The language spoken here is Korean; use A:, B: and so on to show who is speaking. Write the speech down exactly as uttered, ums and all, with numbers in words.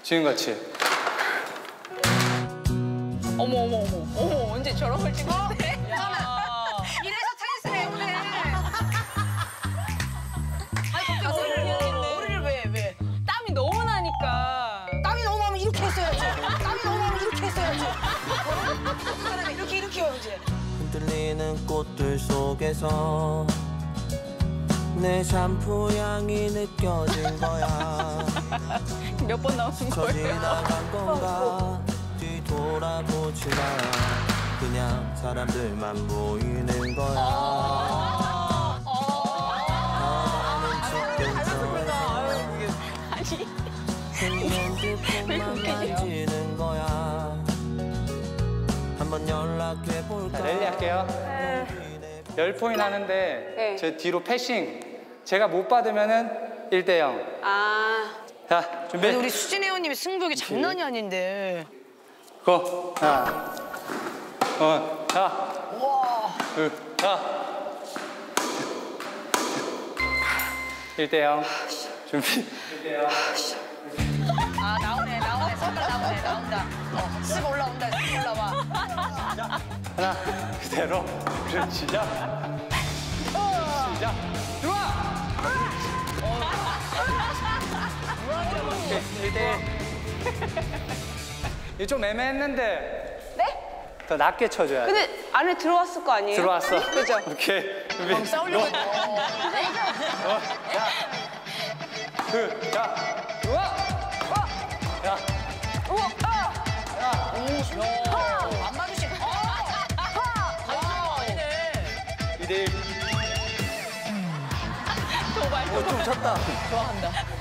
A: 지금같이.
B: 어머 어머 어머 어머 언제 저런 걸 찍는데?
C: 이래서 테니스 배우네. 아니
B: 아,
C: 머리를
B: 머리를,
C: 머리를 왜 왜?
B: 땀이 너무 나니까.
C: 땀이 너무 나면 이렇게 했어야지. 땀이 너무 나면 이렇게 했어야지. 사람이 이렇게 이렇게 해야지.
D: 흔들리는 꽃들 속에서 내 샴푸 향이 느껴진 거야.
B: 몇 번 나오는
D: 저
B: 거예요?
D: 지나간 건가 뒤돌아보지 마. 그냥 사람들만 보이는 거야. 나는 집 근처에서 핸드폰만 만지는 거야. 한번 연락해볼까.
A: 자, 랠리 할게요. 열 포인트 하는데
B: 네.
A: 제 뒤로 패싱. 제가 못 받으면은 일 대 영.
B: 아.
A: 자, 준비.
C: 우리 수진 회원님이 승부욕이 장난이 아닌데.
A: 고. 하나. 어, 자. 둘, 자. 일 대 영. 준비. 일 대 영.
C: 아 나오네 나오네 선발 나오네 나온다. 어, 쓱 올라온다 쓱 올라와.
A: 하나. 그대로. 그렇지. 시작. 시작. 들어와. 일 대 일. 이게 좀 애매했는데.
B: 네?
A: 더 낮게 쳐줘야 돼.
B: 근데 안에 들어왔을 거 아니에요?
A: 들어왔어.
B: 그죠?
A: 오케이. 준비.
C: 싸우려고
A: 너. 어, 자. 그, 자. 들어와. 야.
B: 우와! 아!
A: 야.
C: 안 맞으시. 아 아니네.
A: 이 대 일.
B: 도발.
D: 어, 좀 쳤다.
B: 좋아한다.